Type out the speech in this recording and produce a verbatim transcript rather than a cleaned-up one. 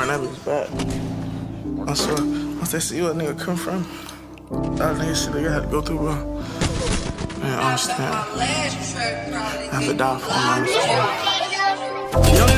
that bitch bad. I swear, once they see what a nigga come from, that nigga shit they had to go through, bro. Man, I understand. I have to die for him, I understand.